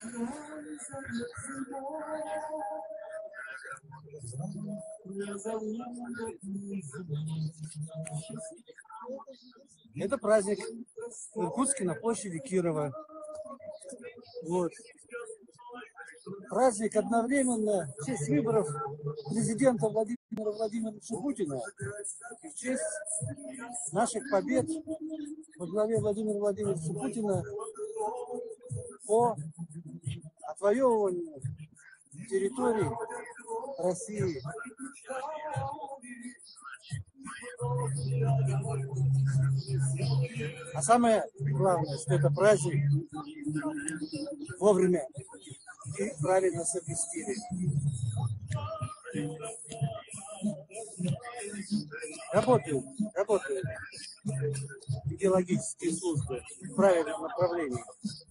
Это праздник в Иркутске на площади Кирова. Вот. Праздник одновременно в честь выборов президента Владимира Владимировича Путина и в честь наших побед во главе Владимира Владимировича Путина по отвоевыванию территорий России. А самое главное, что это праздник вовремя и правильно совместили. Работают идеологические службы в правильном направлении.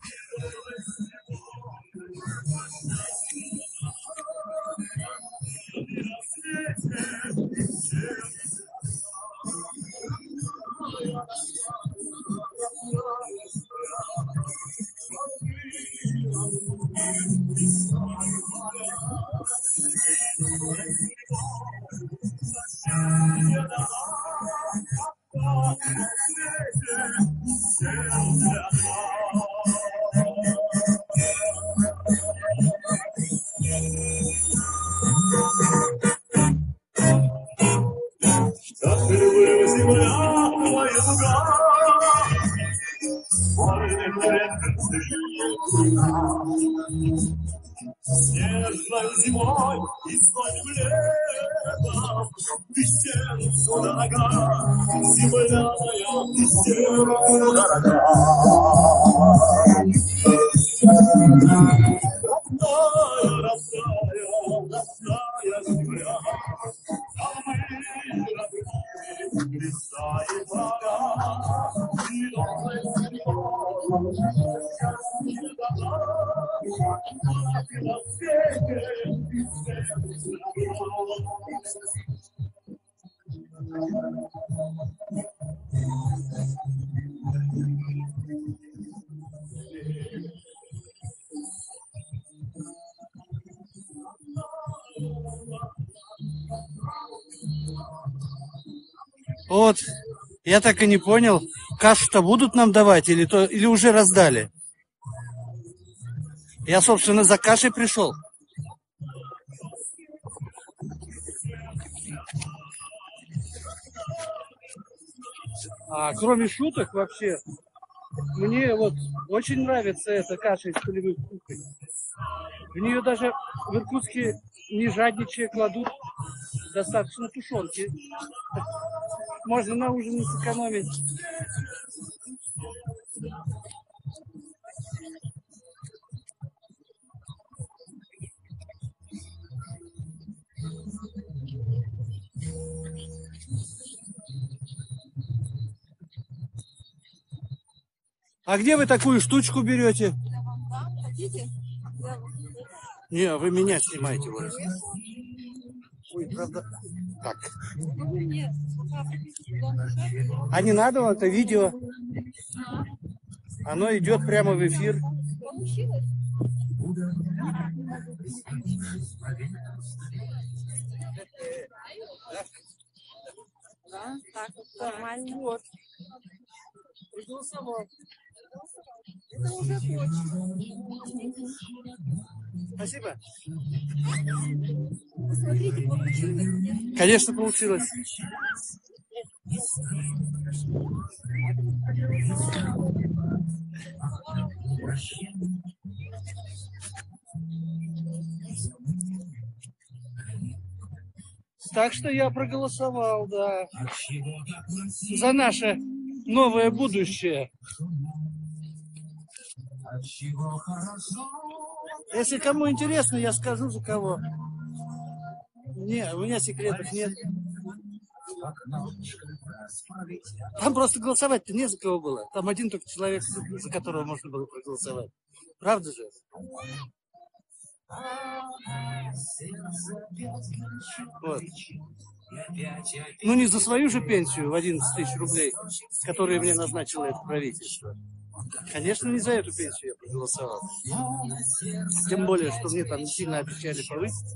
Снежной зимой и столь летом ты сердцу дорога, земля моя, ты сердцу дорога. Родная земля, а мы родные, Христа и Бога, и доброй зимой, счастье дала. Вот, я так и не понял, кашу-то будут нам давать или уже раздали? Я, собственно, за кашей пришел. А кроме шуток вообще, мне вот очень нравится эта каша из полевых кухонь. В нее даже в Иркутске не жадничая кладут достаточно тушенки. Можно на ужин не сэкономить. А где вы такую штучку берете? Хотите? Не, вы меня снимаете. Вот. Ой, правда. Так. А не надо, это видео. Оно идет прямо в эфир. Получилось? Да, так вот нормально. Вот. Проголосовал. Это уже почва. Спасибо. Посмотрите, получилось. Конечно, получилось. Так что я проголосовал, да, за наше новое будущее. Если кому интересно, я скажу, за кого. Не, у меня секретов нет. Там просто голосовать-то не за кого было. Там один только человек, за которого можно было проголосовать. Правда же? Вот. Ну, не за свою же пенсию в 11 тысяч рублей, которые мне назначило это правительство, Конечно, не за эту пенсию я проголосовал. Тем более, что мне там не сильно обещали повысить.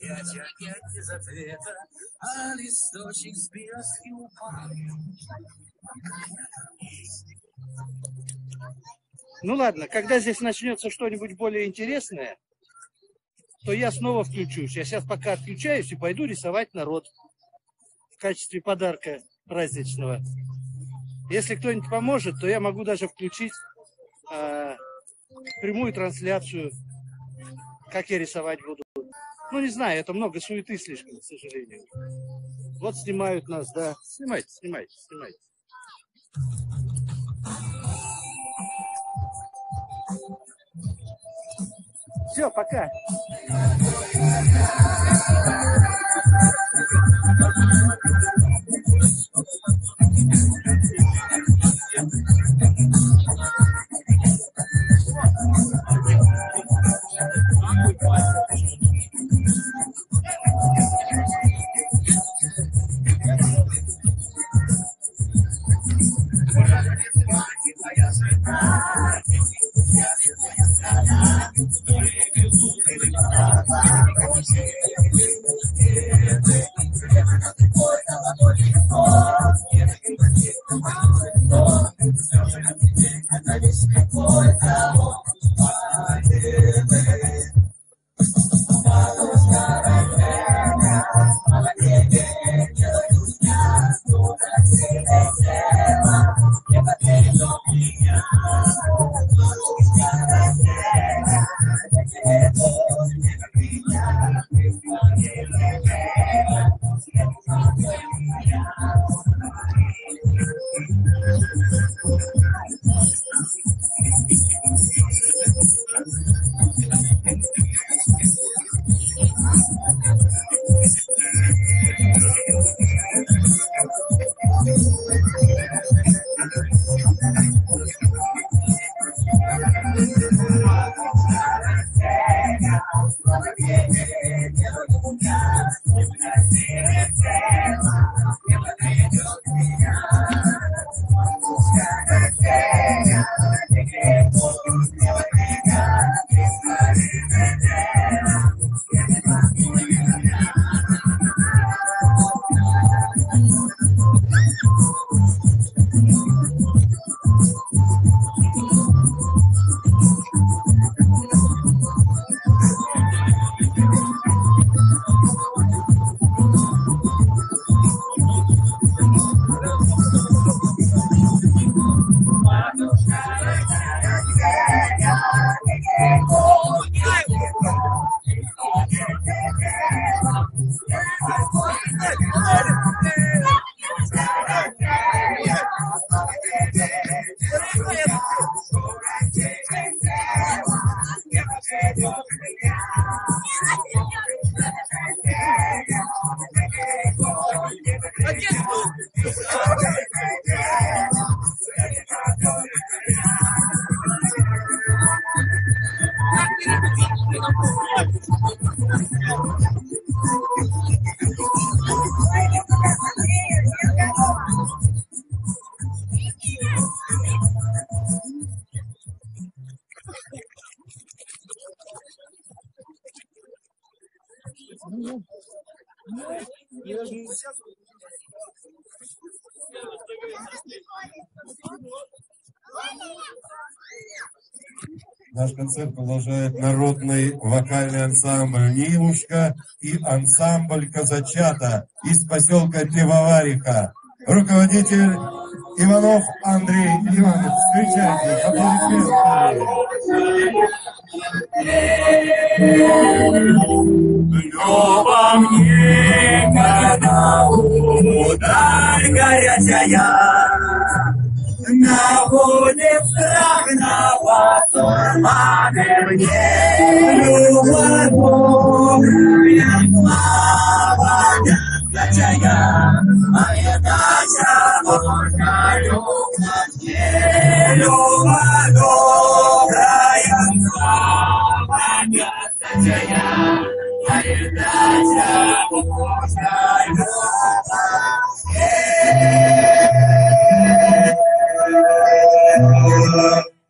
Ну ладно, когда здесь начнется что-нибудь более интересное, то я снова включусь. Я сейчас пока отключаюсь и пойду рисовать народ в качестве подарка праздничного. Если кто-нибудь поможет, то я могу даже включить прямую трансляцию, как я рисовать буду. Ну, не знаю, это много суеты слишком, к сожалению. Вот снимают нас, да. Снимайте, снимайте, снимайте. Все, пока. Наш концерт продолжает народный вокальный ансамбль «Нивушка» и ансамбль «Казачата» из поселка Пивовариха. Руководитель Иванов Андрей Иванович. Встречайте, аплодисменты. Клёва мне, когда ударь горячая, наводит страх на вас, маме мне, Люба добрая, слава горячая, моя дача, можно Люба мне, Люба добрая, слава горячая, моя дача, можно Люба мне.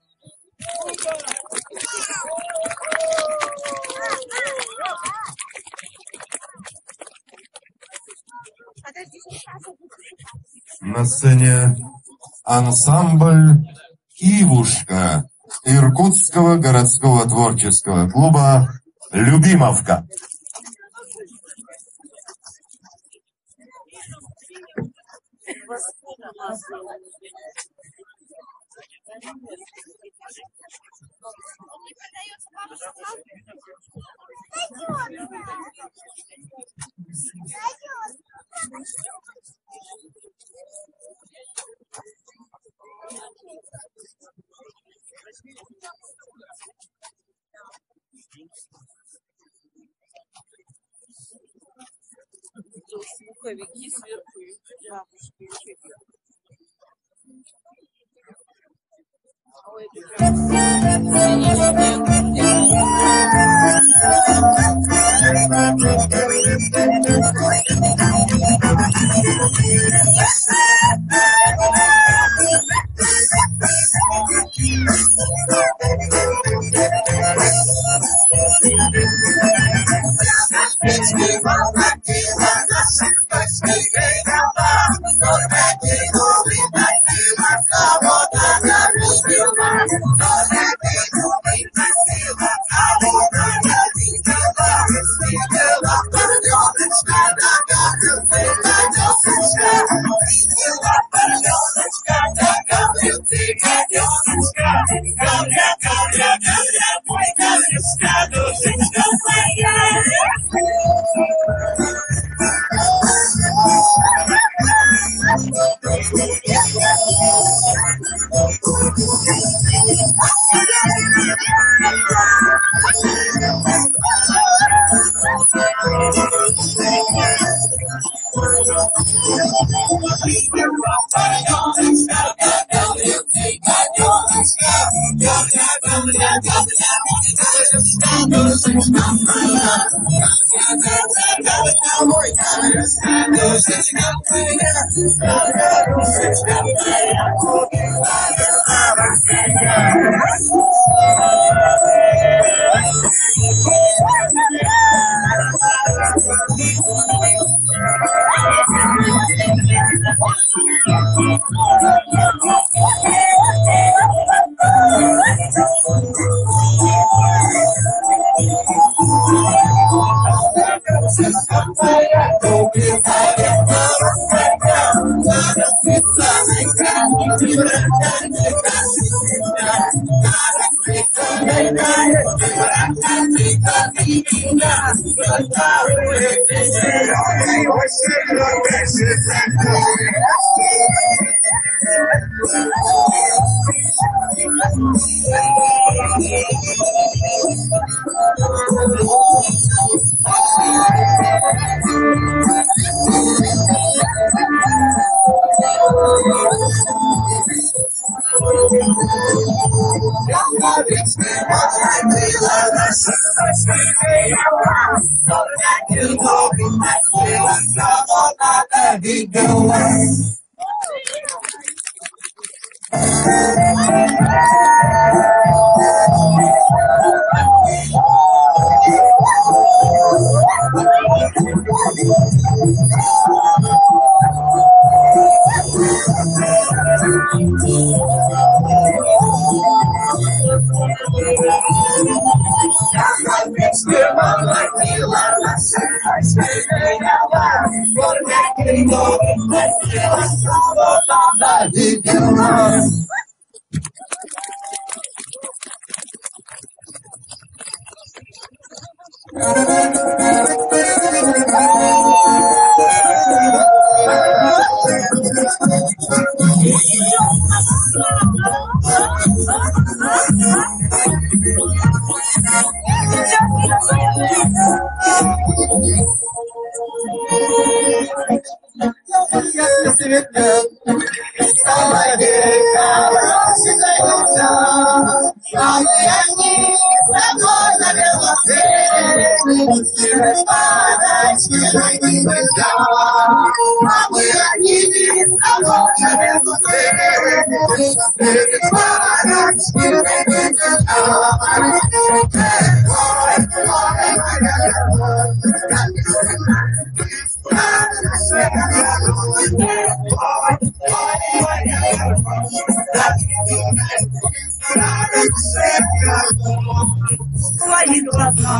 На сцене ансамбль «Ивушка» Иркутского городского творческого клуба «Любимовка». Пуховики сверху, бабушки. твои глаза.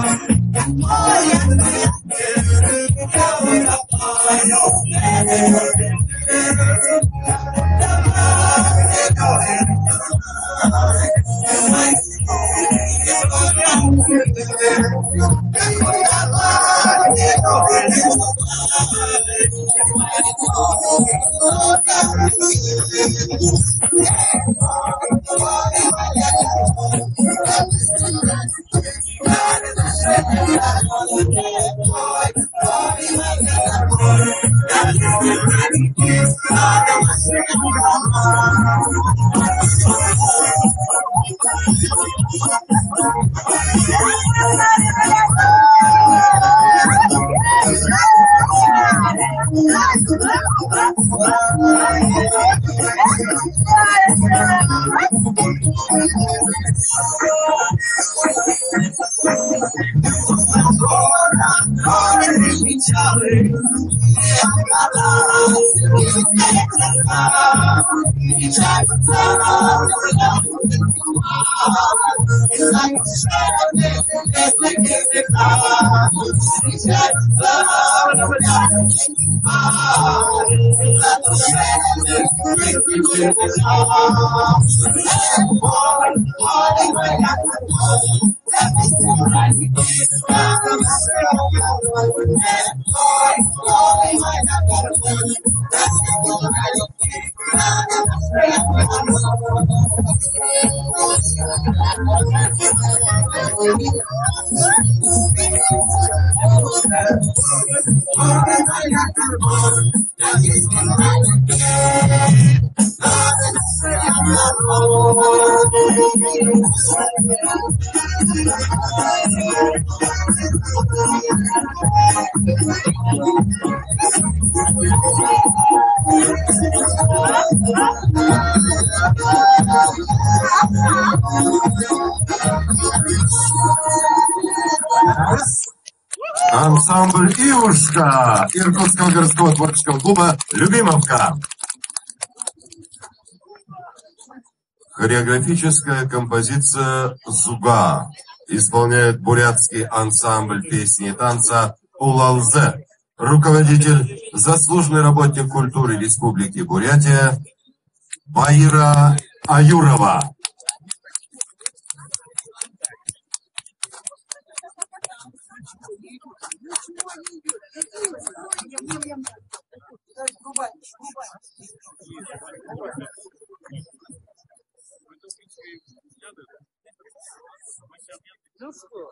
Ансамбль «Ивушка» Иркутского городского творческого клуба «Любимовка». Хореографическая композиция «Зуга» исполняет бурятский ансамбль песни и танца «Улалзе». Руководитель, заслуженный работник культуры Республики Бурятия Баира Аюрова. Ну что?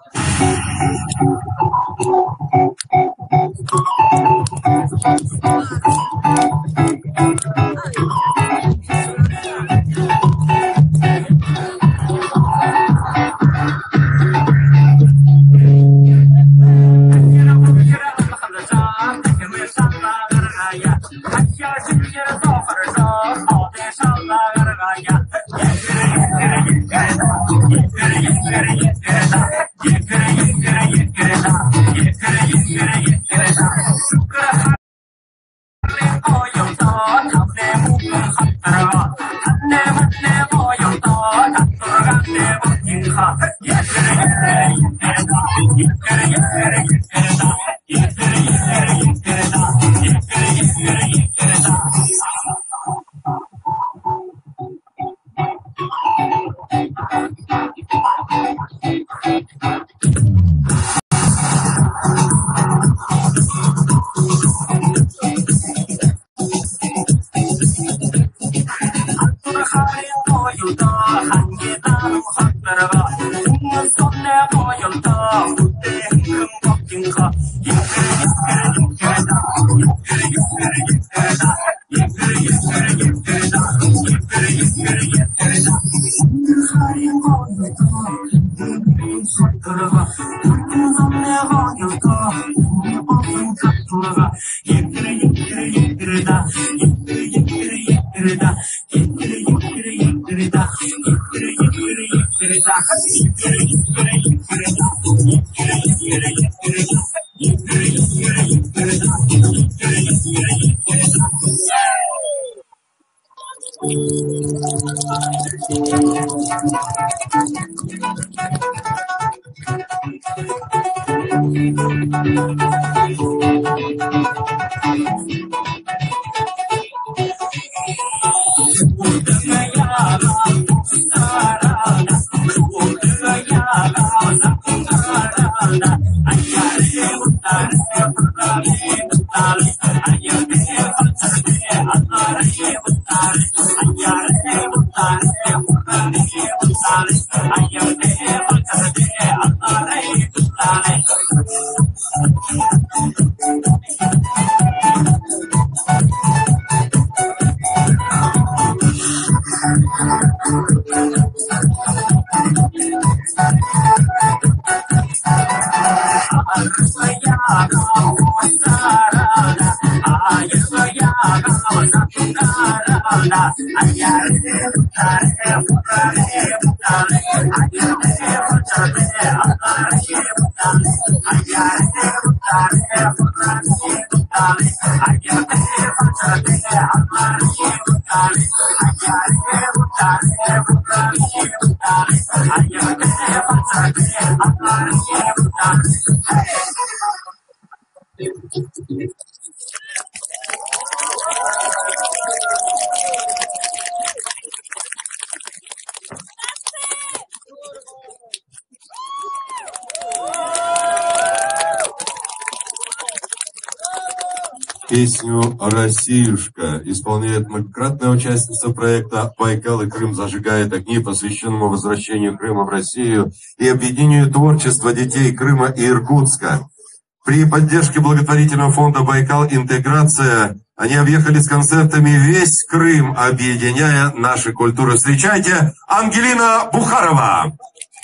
Песню «Россиюшка» исполняет многократная участница проекта «Байкал и Крым зажигает огни», посвященному возвращению Крыма в Россию и объединению творчества детей Крыма и Иркутска. При поддержке благотворительного фонда «Байкал Интеграция» они объехали с концертами весь Крым, объединяя наши культуры. Встречайте, Ангелина Бухарова!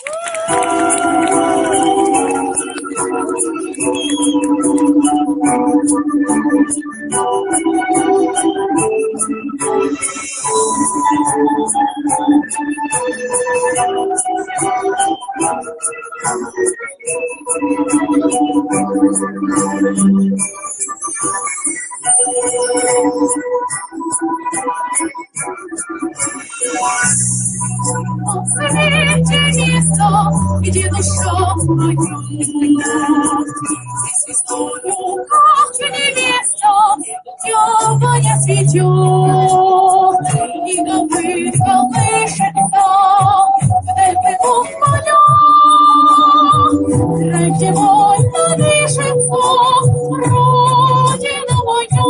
Где душа моя, здесь историю, как невеста, темная цветет, и говорит колышется, вдаль бегут поля, прежде вольно дышится, родина моя,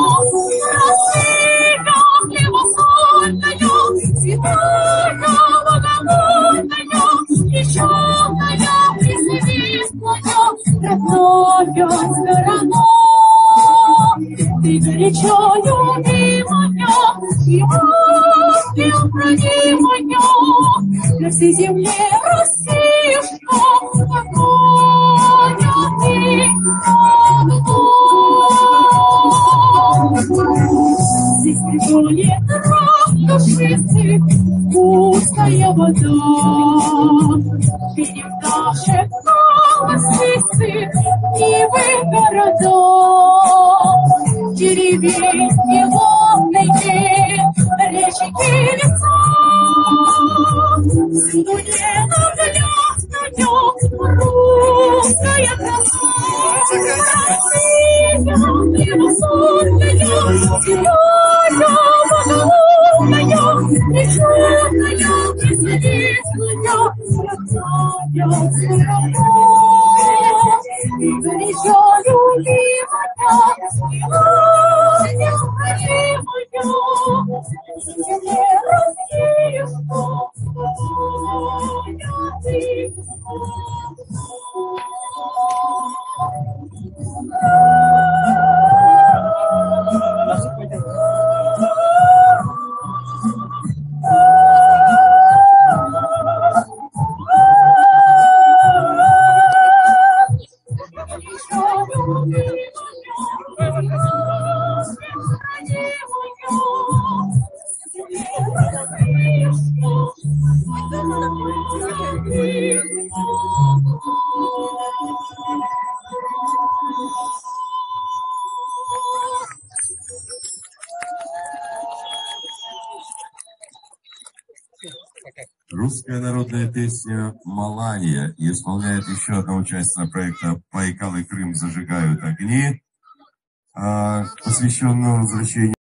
Россия хлебосольная, святая богомольная, Крещенная, пресновестная, родная сторона. Ты горячо любимая, и необходимая для всей земли Россиюшка, какая ты родная. Здесь пригонит рак душистый, вкусная вода. Видим наши колосицы, Нивы города, деревень лунные, речки леса. Всюду ненаглядная русская краса. Россия превосходная, зеленая, богомольная, крещенная, пресновестная, родная сторона. Ты горячо любимая, необходимая, земле Россиюшка, какая ты пока. Русская народная песня «Маланья» исполняет еще одна участница проекта «Байкал и Крым зажигают огни», посвященного возвращению